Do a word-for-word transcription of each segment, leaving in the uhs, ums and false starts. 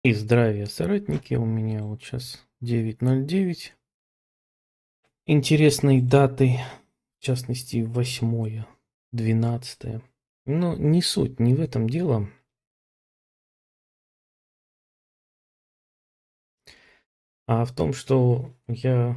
И здравия, соратники. У меня вот сейчас девять ноль девять. Интересной даты, в частности, восьмое, двенадцатое. Но не суть, не в этом дело. А в том, что я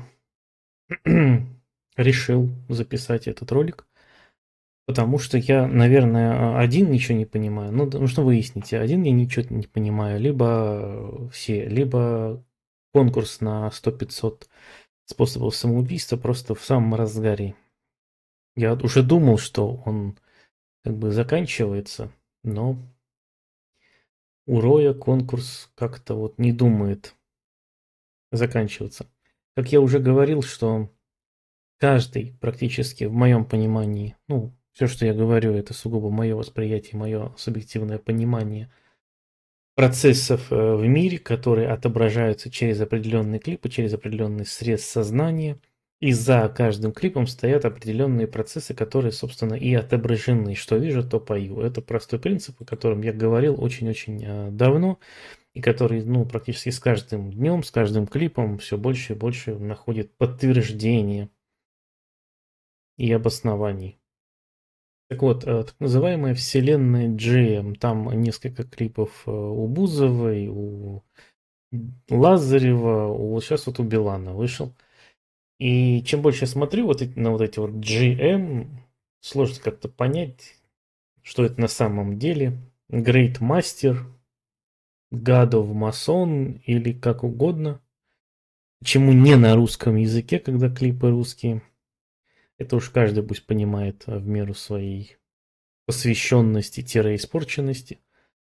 решил записать этот ролик, потому что я, наверное, один ничего не понимаю. Ну, да, нужно выяснить, один я ничего не понимаю, либо все, либо конкурс на сто пятьсот способов самоубийства просто в самом разгаре. Я уже думал, что он как бы заканчивается, но у Роя конкурс как-то вот не думает заканчиваться. Как я уже говорил, что каждый практически в моем понимании, ну, все, что я говорю, это сугубо мое восприятие, мое субъективное понимание процессов э, в мире, которые отображаются через определенные клипы, через определенный срез сознания. И за каждым клипом стоят определенные процессы, которые, собственно, и отображены. Что вижу, то пою. Это простой принцип, о котором я говорил очень-очень э, давно, и который, ну, практически с каждым днем, с каждым клипом все больше и больше находит подтверждение и обоснований. Так вот, э, так называемая вселенная джи эм, там несколько клипов э, у Бузовой, у Лазарева, вот сейчас вот у Билана вышел. И чем больше я смотрю вот эти, на вот эти вот джи эм, сложно как-то понять, что это на самом деле. Great Master, God of Mason или как угодно. Почему не на русском языке, когда клипы русские? Это уж каждый пусть понимает а, в меру своей посвященности-испорченности.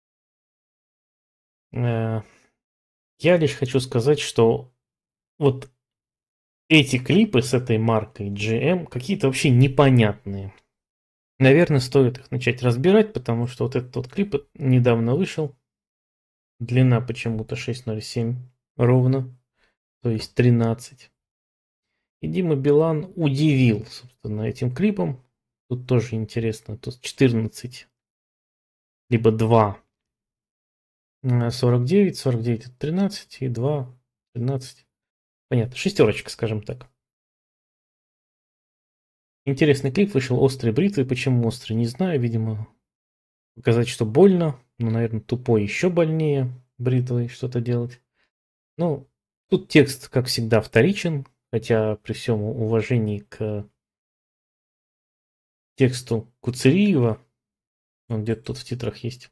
Э, Я лишь хочу сказать, что вот эти клипы с этой маркой джи эм какие-то вообще непонятные. Наверное, стоит их начать разбирать, потому что вот этот вот клип недавно вышел. Длина почему-то шесть ноль семь ровно, то есть тринадцать. И Дима Билан удивил, собственно, этим клипом. Тут тоже интересно, тут четырнадцать, либо два, сорок девять, сорок девять это тринадцать и два, тринадцать. Понятно, шестерочка, скажем так. Интересный клип вышел, острые бритвы. Почему острый, не знаю. Видимо, показать, что больно. Но, наверное, тупой еще больнее бритвой что-то делать. Ну, тут текст, как всегда, вторичен. Хотя при всем уважении к тексту Куцериева, он где-то тут в титрах есть.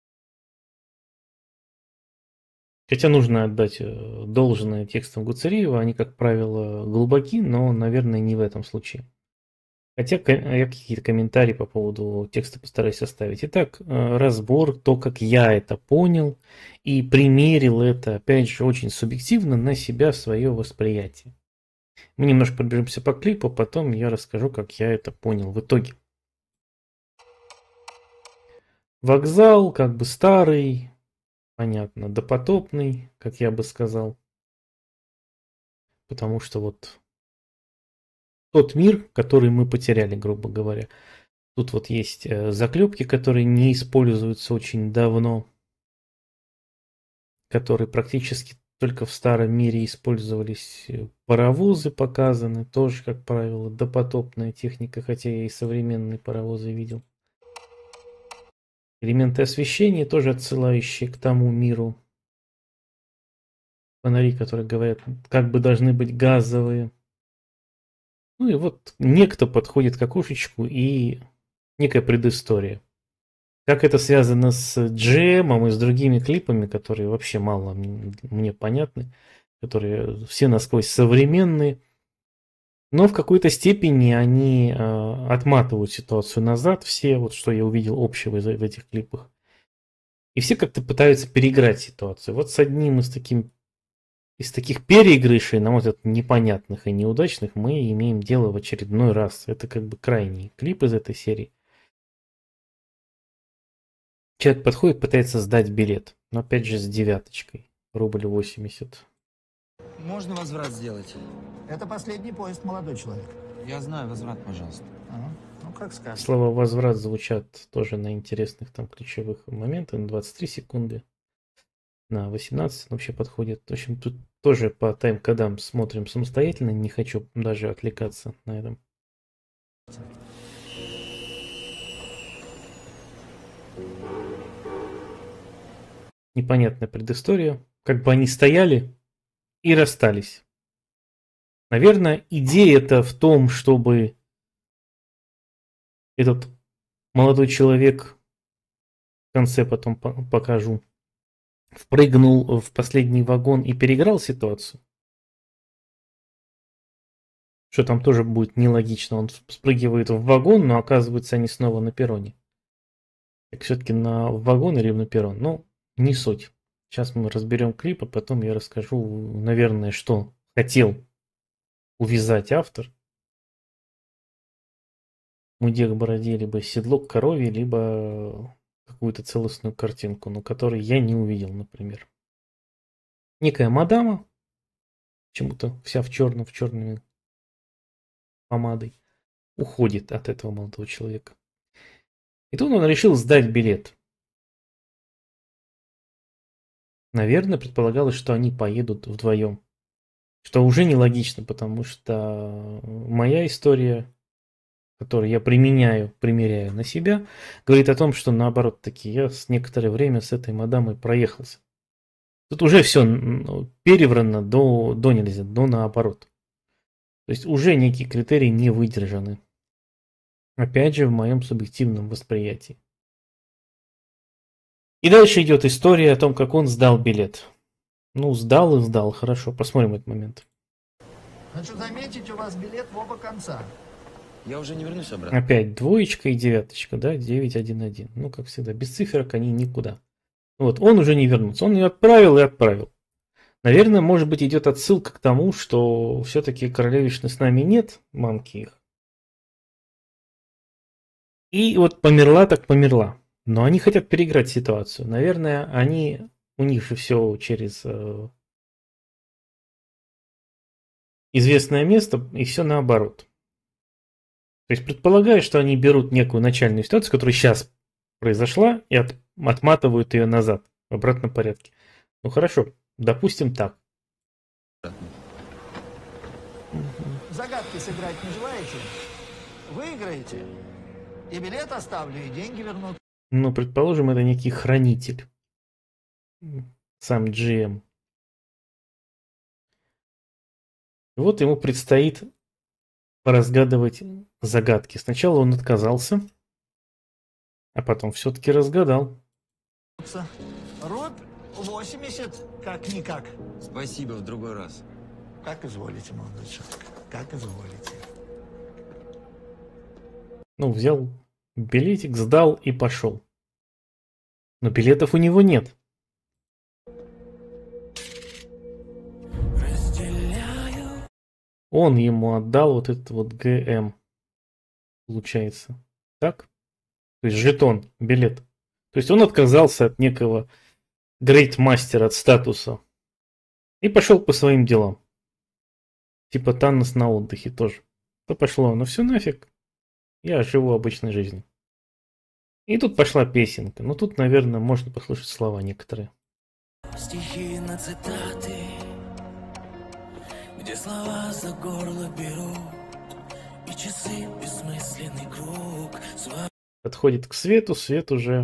Хотя нужно отдать э, должное текстам Гуцериева. Они, как правило, глубоки, но, наверное, не в этом случае. Хотя я какие-то комментарии по поводу текста постараюсь оставить. Итак, э, разбор, то, как я это понял и примерил это, опять же, очень субъективно на себя, свое восприятие. Мы немножко пробежимся по клипу, потом я расскажу, как я это понял в итоге. Вокзал, как бы старый, понятно, допотопный, как я бы сказал. Потому что вот тот мир, который мы потеряли, грубо говоря. Тут вот есть э, заклепки, которые не используются очень давно, которые практически только в старом мире использовались. Э, Паровозы показаны, тоже, как правило, допотопная техника, хотя я и современные паровозы видел. Элементы освещения, тоже отсылающие к тому миру. Фонари, которые говорят, как бы должны быть газовые. Ну и вот некто подходит к окошечку и некая предыстория. Как это связано с джемом и с другими клипами, которые вообще мало мне понятны, которые все насквозь современные, но в какой-то степени они э, отматывают ситуацию назад, все, вот что я увидел общего из- в этих клипах. И все как-то пытаются переиграть ситуацию. Вот с одним из, таким, из таких переигрышей, на мой взгляд, непонятных и неудачных, мы имеем дело в очередной раз. Это как бы крайний клип из этой серии. Человек подходит, пытается сдать билет, но опять же с девяточкой, рубль восемьдесят. Можно возврат сделать? Это последний поезд, молодой человек. Я знаю, возврат, пожалуйста. Ага. Ну, как скажешь. Слова «возврат» звучат тоже на интересных там ключевых моментах, на двадцать три секунды. на восемнадцать вообще подходит. В общем, тут тоже по тайм-кодам смотрим самостоятельно, не хочу даже отвлекаться на этом. Непонятная предыстория. Как бы они стояли и расстались. Наверное, идея-то в том, чтобы этот молодой человек, в конце потом покажу, впрыгнул в последний вагон и переиграл ситуацию. Что там тоже будет нелогично. Он спрыгивает в вагон, но оказывается они снова на перроне. Так все-таки на вагон или на перрон? Ну, не суть. Сейчас мы разберем клип, а потом я расскажу, наверное, что хотел увязать автор. Мудех бороде, либо седло к корове, либо какую-то целостную картинку, но которой я не увидел, например. Некая мадама, почему-то вся в черном, в черной помадой, уходит от этого молодого человека. И тут он решил сдать билет. Наверное, предполагалось, что они поедут вдвоем. Что уже нелогично, потому что моя история, которую я применяю, примеряю на себя, говорит о том, что наоборот таки я с некоторое время с этой мадамой проехался. Тут уже все переврано до, до нельзя, до наоборот. То есть уже некие критерии не выдержаны. Опять же, в моем субъективном восприятии. И дальше идет история о том, как он сдал билет. Ну, сдал и сдал. Хорошо, посмотрим этот момент. Хочу заметить, у вас билет в оба конца. Я уже не вернусь обратно. Опять двоечка и девяточка, да, девять один один. Ну, как всегда, без циферок они никуда. Вот, он уже не вернется. Он ее отправил и отправил. Наверное, может быть, идет отсылка к тому, что все-таки королевишны с нами нет, мамки их. И вот померла так померла. Но они хотят переиграть ситуацию. Наверное, они, у них же все через э, известное место, и все наоборот. То есть предполагаю, что они берут некую начальную ситуацию, которая сейчас произошла, и от, отматывают ее назад, в обратном порядке. Ну хорошо, допустим так. Загадки сыграть не желаете? Выиграете. И билет оставлю, и деньги вернут. Ну, предположим, это некий хранитель. Сам джи эм. Вот ему предстоит поразгадывать загадки. Сначала он отказался, а потом все-таки разгадал. Рубь восемьдесят, как-никак. Спасибо, в другой раз. Как изволите, молодой человек, как изволите. Ну, взял билетик, сдал и пошел. Но билетов у него нет. Он ему отдал вот этот вот джи эм. Получается. Так? То есть жетон, билет. То есть он отказался от некого грейт-мастера, от статуса. И пошел по своим делам. Типа Танос на отдыхе тоже. То пошло, ну все нафиг. Я живу обычной жизнью. И тут пошла песенка. Ну тут, наверное, можно послушать слова некоторые. Стихи на цитаты, где слова за горло берут, и часы бессмысленный круг. Подходит к свету, свет уже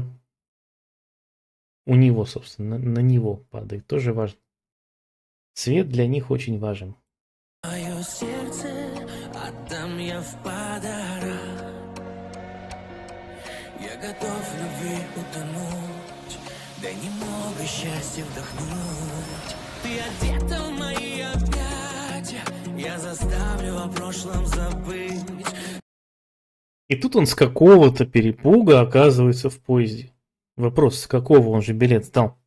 у него, собственно, на, на него падает. Тоже важно. Свет для них очень важен. Мое сердце отдам я в подарок. Я готов в любви утонуть, да немного счастья вдохнуть. Ты одета в мои объятия, я заставлю о прошлом забыть. И тут он с какого-то перепуга оказывается в поезде. Вопрос, с какого, он же билет сдал.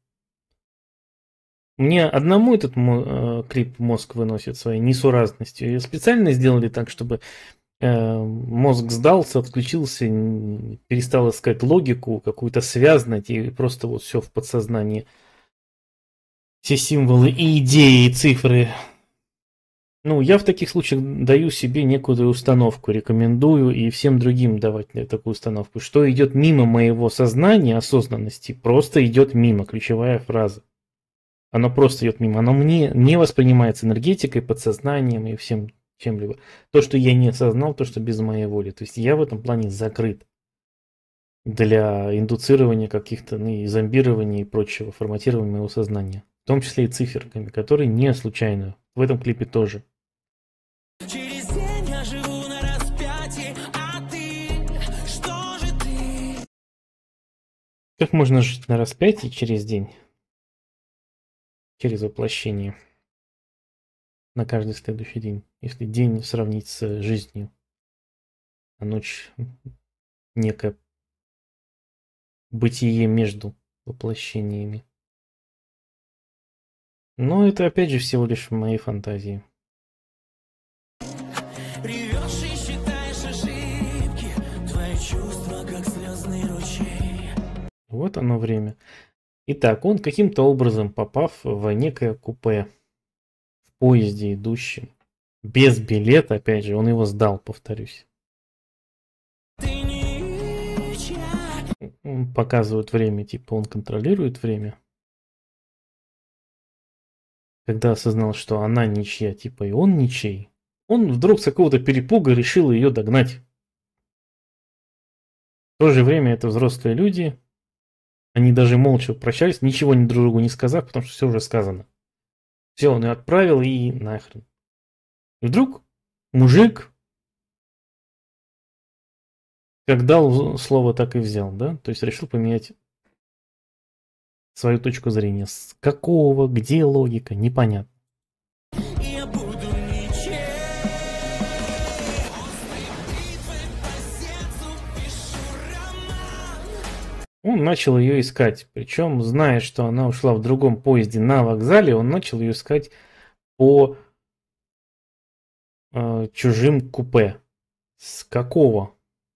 Мне одному этот мо- э, клип мозг выносит своей несуразностью. И специально сделали так, чтобы э, мозг сдался, отключился, перестал искать логику, какую-то связность, и просто вот все в подсознании. Все символы и идеи, и цифры. Ну, я в таких случаях даю себе некую установку, рекомендую и всем другим давать такую установку. Что идет мимо моего сознания, осознанности, просто идет мимо, ключевая фраза. Оно просто идет мимо. Оно мне не воспринимается энергетикой, подсознанием и всем чем-либо. То, что я не осознал, то, что без моей воли. То есть я в этом плане закрыт для индуцирования каких-то, ну, и зомбирования и прочего, форматирования моего сознания. В том числе и циферками, которые не случайны. В этом клипе тоже. Через день я живу на распятии, а ты, что же ты? Как можно жить на распятии через день? Через воплощение. На каждый следующий день. Если день сравнить с жизнью, а ночь некое бытие между воплощениями. Но это опять же всего лишь мои фантазии. Ревешь и считаешь ошибки, твои чувства как слезный ручей. Вот оно время. Итак, он каким-то образом, попав в некое купе, в поезде идущем, без билета, опять же, он его сдал, повторюсь. Показывают время, типа он контролирует время. Когда осознал, что она ничья, типа и он ничей, он вдруг с какого-то перепуга решил ее догнать. В то же время это взрослые люди. Они даже молча прощались, ничего ни друг другу не сказав, потому что все уже сказано. Все, он ее отправил и нахрен. И вдруг мужик, как дал слово, так и взял, да? То есть решил поменять свою точку зрения. С какого, где логика, непонятно. Я буду ничем. Он начал ее искать. Причем, зная, что она ушла в другом поезде на вокзале, он начал ее искать по э, чужим купе. С какого?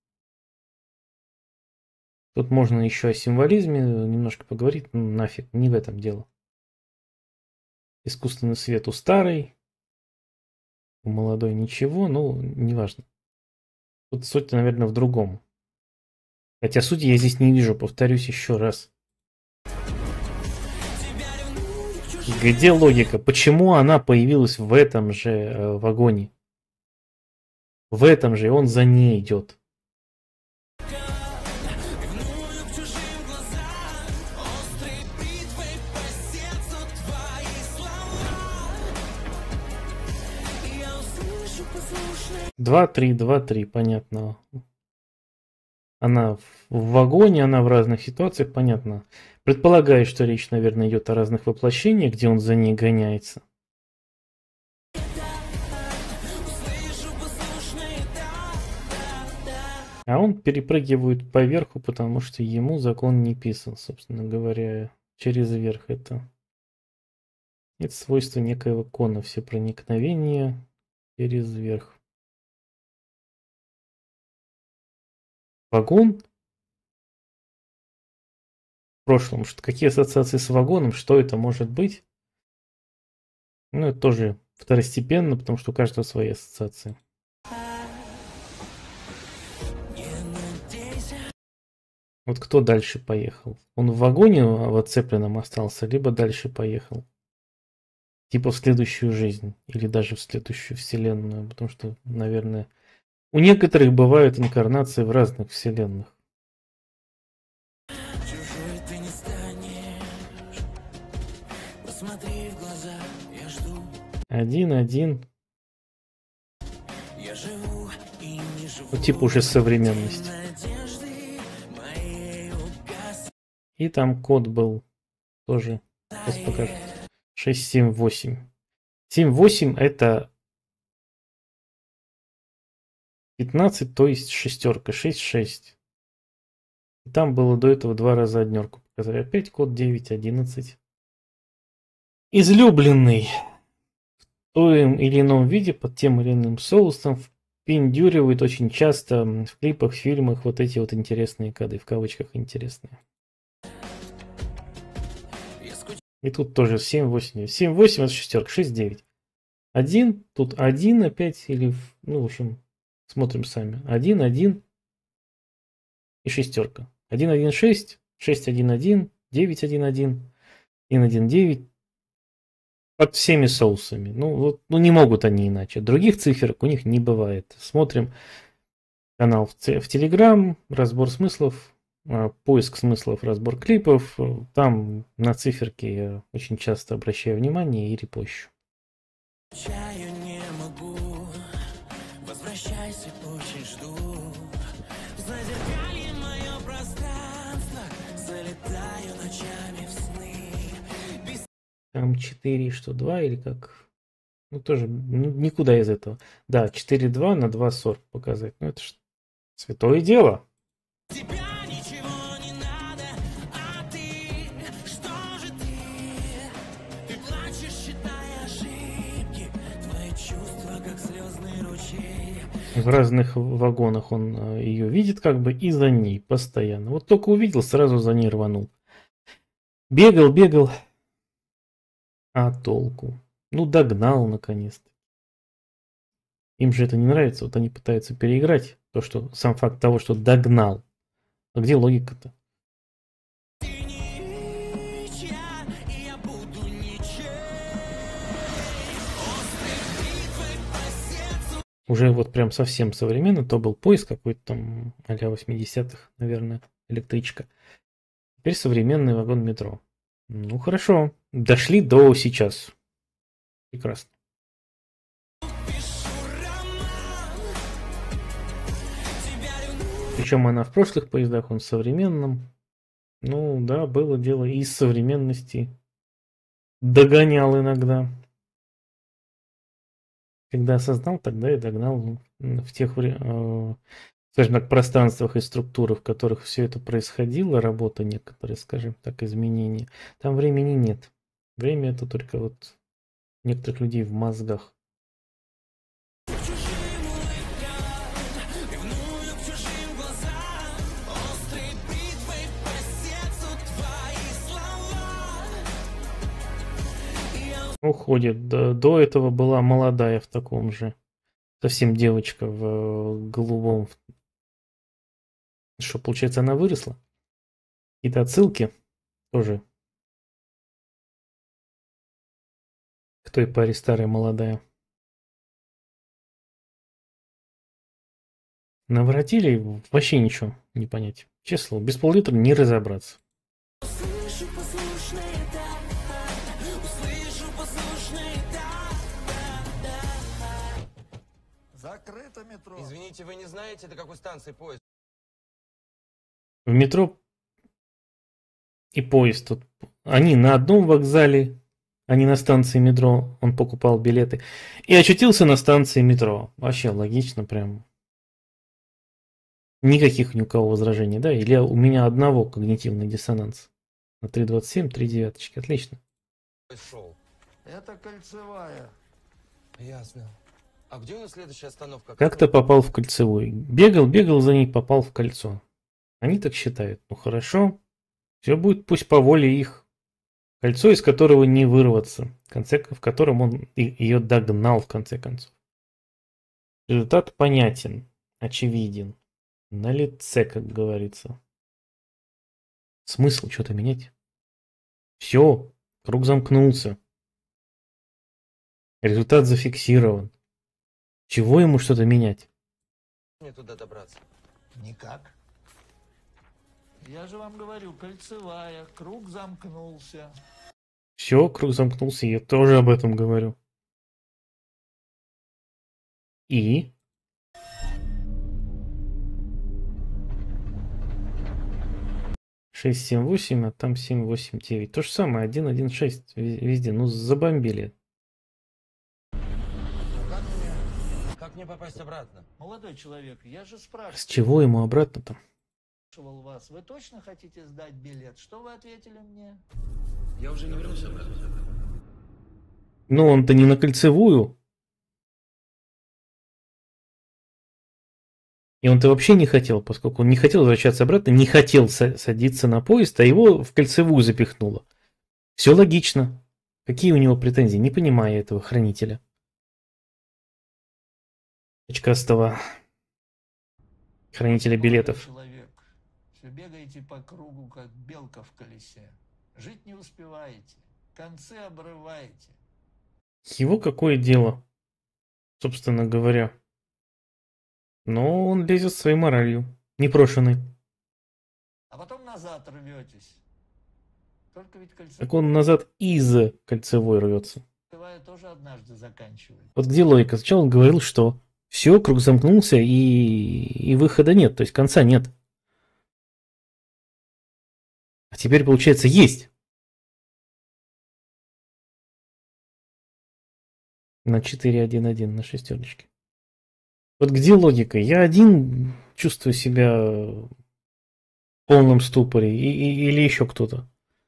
Тут можно еще о символизме немножко поговорить, ну нафиг, не в этом дело. Искусственный свет у старой, у молодой ничего, ну, неважно. Тут суть, наверное, в другом. Хотя суть я здесь не вижу, повторюсь еще раз. Где логика? Почему она появилась в этом же э, вагоне? В этом же, и он за ней идет. Два, три, два, три, понятно. Она в вагоне, она в разных ситуациях, понятно. Предполагаю, что речь, наверное, идет о разных воплощениях, где он за ней гоняется. А он перепрыгивает поверху, потому что ему закон не писан, собственно говоря, через верх. Это, это свойство некоего кона, все проникновения через верх. Вагон в прошлом. Что, какие ассоциации с вагоном? Что это может быть? Ну, это тоже второстепенно, потому что у каждого свои ассоциации. Вот кто дальше поехал? Он в вагоне в отцепленном остался, либо дальше поехал? Типа в следующую жизнь. Или даже в следующую вселенную. Потому что, наверное, у некоторых бывают инкарнации в разных вселенных. Чужой ты не станешь. Посмотри в глаза, я жду. Один, один. Я живу и не живу. Ну, типа уже современность. И там код был тоже. Сейчас покажу. шесть семь восемь. семь восемь это пятнадцать, то есть шестерка. шесть шесть. И там было до этого два раза однерку показали. Опять код девять одиннадцать. Излюбленный в том или ином виде, под тем или иным соусом, впендюривают очень часто в клипах, в фильмах вот эти вот интересные коды, в кавычках интересные. И тут тоже семь восемь. семь восемь это шестерка, шесть девять. один, тут один опять, или, ну, в общем, смотрим сами. один, один и шестерка. один, один, шесть, шесть, один, один, девять, один, один, один, один, девять, Под всеми соусами. Ну, вот, ну не могут они иначе. Других циферок у них не бывает. Смотрим канал в, в Telegram, разбор смыслов, а, поиск смыслов, разбор клипов. Там на циферки я очень часто обращаю внимание и репощу. Чаю не могу, возвращайся, очень жду. В зазеркалье мое пространство, залетаю ночами в сны. Без... Там четыре, что два или как? Ну тоже ну, никуда из этого. Да, четыре два на два сорок показать. Ну это ж святое дело. Тебя ничего не надо, а ты, что же ты? Ты плачешь, считая ошибки, твои чувства, как слезный ручей. В разных вагонах он ее видит как бы и за ней постоянно. Вот только увидел, сразу за ней рванул. Бегал, бегал. А толку? Ну догнал наконец-то. Им же это не нравится. Вот они пытаются переиграть то, что сам факт того, что догнал. А где логика-то? Ты ничья, и я буду ничей. Острой бритвой по сердцу. Уже вот прям совсем современно. То был поезд какой-то там а-ля восьмидесятых, наверное, электричка. Теперь современный вагон метро. Ну хорошо. Дошли до сейчас. Прекрасно. Пишу роман. Тебя ревную. Причем она в прошлых поездах, он в современном. Ну да, было дело и из современности. Догонял иногда. Когда осознал, тогда и догнал в тех, э, скажем так, пространствах и структурах, в которых все это происходило, работа некоторые, скажем так, изменения. Там времени нет. Время это только вот некоторых людей в мозгах. Чужим улыбкам, ревную к чужим глазам. Острой бритвой по сердцу твои слова. Я Уходит. До, до этого была молодая в таком же. Совсем девочка в э, голубом. Что, получается, она выросла? Какие-то отсылки тоже к той паре старая молодая. Наворотили вообще ничего не понять. Честно слово, без пол-литра не разобраться. услышу послушное «да», услышу послушное «да», да, да. Закрыто метро. Извините, вы не знаете, до какой станции поезд? В метро и поезд тут. Они на одном вокзале, а не на станции метро. Он покупал билеты. И очутился на станции метро. Вообще логично прям. Никаких ни у кого возражений, да? Или у меня одного когнитивный диссонанс. На три двадцать семь, три девяточки. Отлично. Поезд шел. Это кольцевая. Ясно. А где у нас следующая остановка? Как-то попал в кольцевую. Бегал, бегал за ней, попал в кольцо. Они так считают. Ну хорошо. Все будет пусть по воле их. Кольцо, из которого не вырваться. В, конце, в котором он ее догнал, в конце концов. Результат понятен, очевиден. На лице, как говорится. Смысл что-то менять? Все, круг замкнулся. Результат зафиксирован. Чего ему что-то менять? Мне туда добраться. Никак. Я же вам говорю, кольцевая, круг замкнулся. Все, круг замкнулся, я тоже об этом говорю. И? шесть семь восемь, а там семь восемь девять. То же самое, один один шесть везде. Ну, забомбили. Как мне? Как мне попасть обратно? Молодой человек, я же С спрашивал чего ему обратно-то? вас, вы точно хотите сдать билет? Что вы ответили мне? Я уже не вернусь обратно. Ну, он-то не на кольцевую. И он-то вообще не хотел, поскольку он не хотел возвращаться обратно, не хотел садиться на поезд, а его в кольцевую запихнуло. Все логично. Какие у него претензии? Не понимаю этого хранителя. Очкастого хранителя билетов. Человек, все бегаете по кругу, как белка в колесе. Жить не успеваете, концы обрываете. Его какое дело, собственно говоря. Но он лезет своей моралью, непрошенной. А потом назад рветесь. Только ведь кольцевая Так он назад из кольцевой рвется. тоже однажды заканчивает. Вот где логика? Сначала он говорил, что все, круг замкнулся и, и выхода нет, то есть конца нет. А теперь, получается, есть. На четыре один один, на шестерочке. Вот где логика? Я один чувствую себя в полном ступоре и, и, или еще кто-то.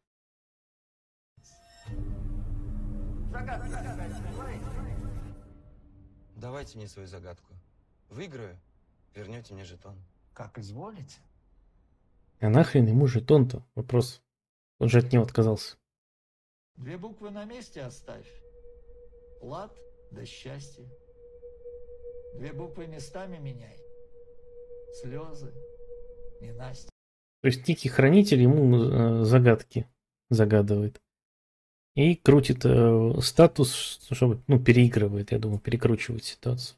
Давайте мне свою загадку. Выиграю, вернете мне жетон. Как изволите? А нахрен ему жетон-то? Вопрос. Он же от него отказался. Две буквы на месте оставь. Лад да счастье. Две буквы местами меняй. Слезы, ненастье. То есть некий хранитель ему э, загадки загадывает. И крутит э, статус, чтобы, ну, переигрывает, я думаю, перекручивает ситуацию.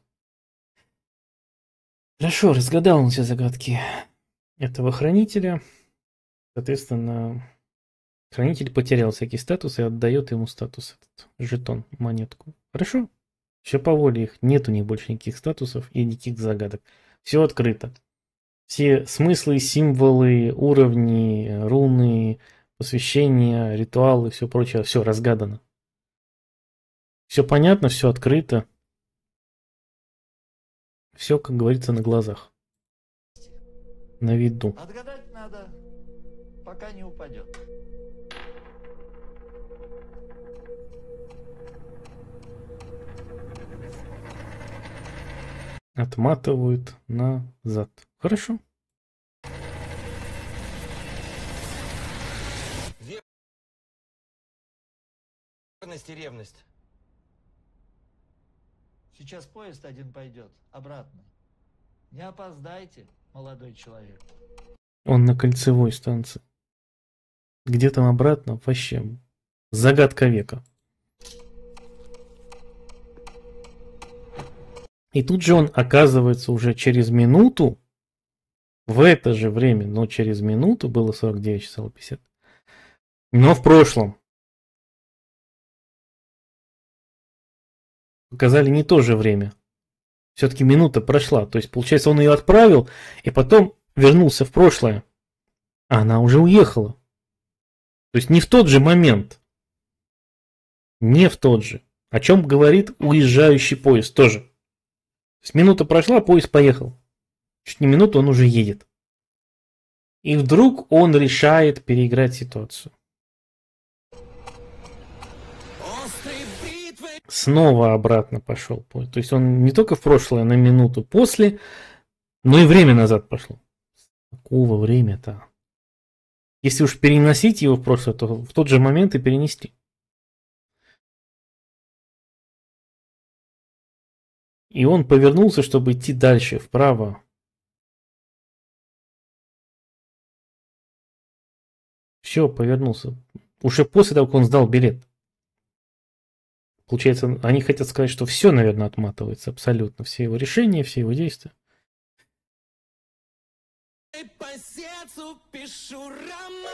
Хорошо, разгадал он все загадки этого хранителя. Соответственно, хранитель потерял всякий статус и отдает ему статус, этот жетон, монетку. Хорошо? Все по воле их. Нет у них больше никаких статусов и никаких загадок. Все открыто. Все смыслы, символы, уровни, руны, посвящения, ритуалы, все прочее, все разгадано. Все понятно, все открыто. Все, как говорится, на глазах. На виду. Отгадать надо, пока не упадет. Отматывают назад. Хорошо. Верность и ревность. Сейчас поезд один пойдет, обратно. Не опоздайте, молодой человек. Он на кольцевой станции. Где там обратно? Вообще загадка века. И тут же он оказывается уже через минуту, в это же время, но через минуту, было сорок девять часов пятьдесят, но в прошлом. Показали не то же время. Все-таки минута прошла. То есть, получается, он ее отправил, и потом вернулся в прошлое. А она уже уехала. То есть, не в тот же момент. Не в тот же. О чем говорит уезжающий поезд тоже. То есть, минута прошла, поезд поехал. Чуть не минуту, он уже едет. И вдруг он решает переиграть ситуацию. Снова обратно пошел поезд. То есть он не только в прошлое на минуту после, но и время назад пошло. Какого время-то? Если уж переносить его в прошлое, то в тот же момент и перенести. И он повернулся, чтобы идти дальше, вправо. Все, повернулся. Уже после того, как он сдал билет. Получается, они хотят сказать, что все, наверное, отматывается абсолютно. Все его решения, все его действия. По сердцу пишу роман.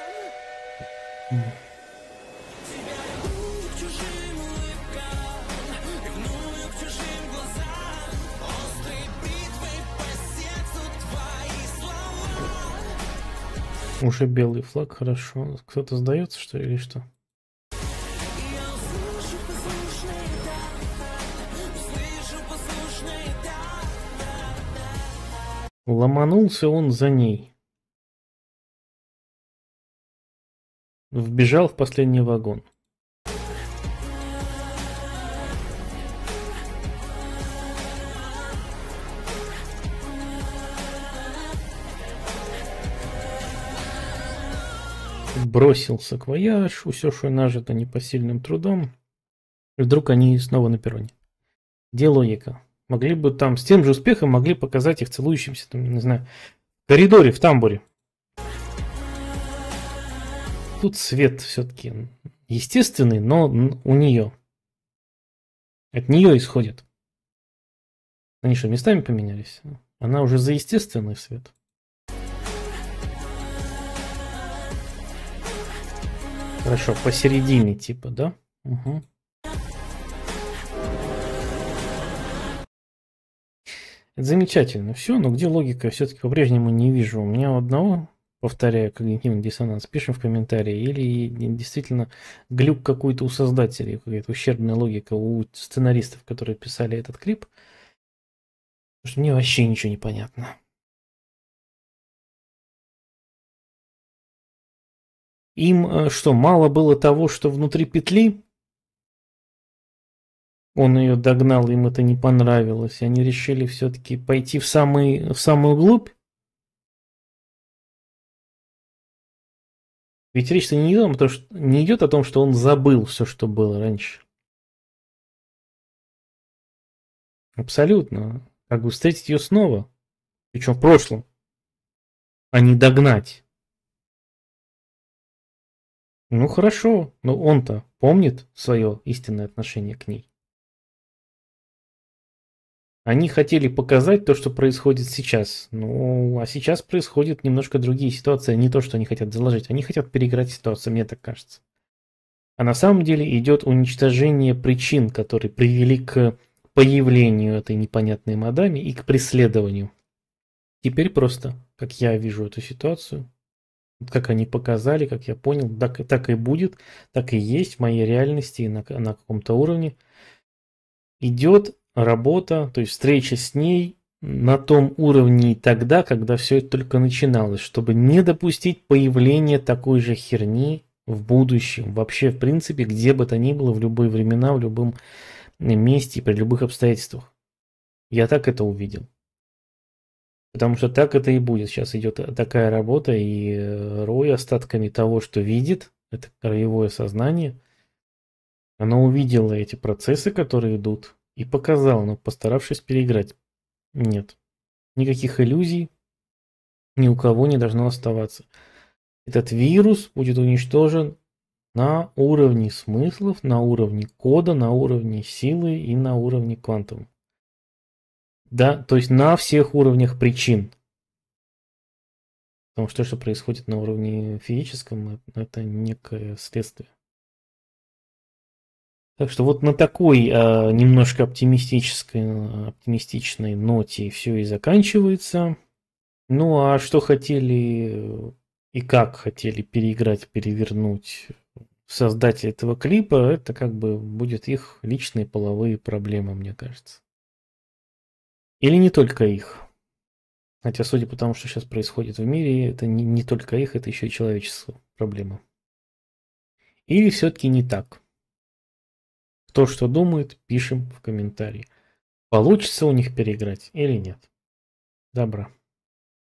Тебя ревную к чужим улыбкам, ревную к чужим глазам. Острой бритвой по сердцу твои слова. Уже белый флаг, хорошо. Кто-то сдается, что ли, или что? Ломанулся он за ней. Вбежал в последний вагон. Бросил саквояж, все, что нажито непосильным трудом. И вдруг они снова на перроне. Где логика? Могли бы там с тем же успехом могли показать их целующимся, там, не знаю, в коридоре, в тамбуре. Тут свет все-таки естественный, но у нее. От нее исходит. Они что, местами поменялись? Она уже за естественный свет. Хорошо, посередине типа, да? Угу. Это замечательно все, но где логика, я все-таки по-прежнему не вижу. У меня у одного, повторяю, когнитивный диссонанс, пишем в комментарии, или действительно глюк какой-то у создателей, какая-то ущербная логика у сценаристов, которые писали этот клип. Потому что мне вообще ничего не понятно. Им что, мало было того, что внутри петли? Он ее догнал, им это не понравилось, и они решили все-таки пойти в, самый, в самую глубь. Ведь речь-то не идет, о том, что, не идет о том, что он забыл все, что было раньше. Абсолютно. Как бы встретить ее снова, причем в прошлом, а не догнать. Ну хорошо, но он-то помнит свое истинное отношение к ней. Они хотели показать то, что происходит сейчас. Ну, а сейчас происходят немножко другие ситуации, не то, что они хотят заложить. Они хотят переиграть ситуацию, мне так кажется. А на самом деле идет уничтожение причин, которые привели к появлению этой непонятной мадами и к преследованию. Теперь просто, как я вижу эту ситуацию, как они показали, как я понял, так, так и будет, так и есть в моей реальности на, на каком-то уровне. Идет работа, то есть встреча с ней на том уровне и тогда, когда все это только начиналось, чтобы не допустить появления такой же херни в будущем. Вообще, в принципе, где бы то ни было, в любые времена, в любом месте и при любых обстоятельствах. Я так это увидел. Потому что так это и будет. Сейчас идет такая работа, и Рой остатками того, что видит, это краевое сознание, она увидела эти процессы, которые идут, и показала, но постаравшись переиграть. Нет. Никаких иллюзий ни у кого не должно оставаться. Этот вирус будет уничтожен на уровне смыслов, на уровне кода, на уровне силы и на уровне квантовом. Да, то есть на всех уровнях причин. Потому что то, что происходит на уровне физическом, это некое следствие. Так что вот на такой а, немножко оптимистической, оптимистичной ноте все и заканчивается. Ну а что хотели и как хотели переиграть, перевернуть создатели этого клипа, это как бы будет их личные половые проблемы, мне кажется. Или не только их. Хотя, судя по тому, что сейчас происходит в мире, это не, не только их, это еще и человеческая проблема. Или все-таки не так. Кто что думает, пишем в комментарии. Получится у них переиграть или нет. Добра.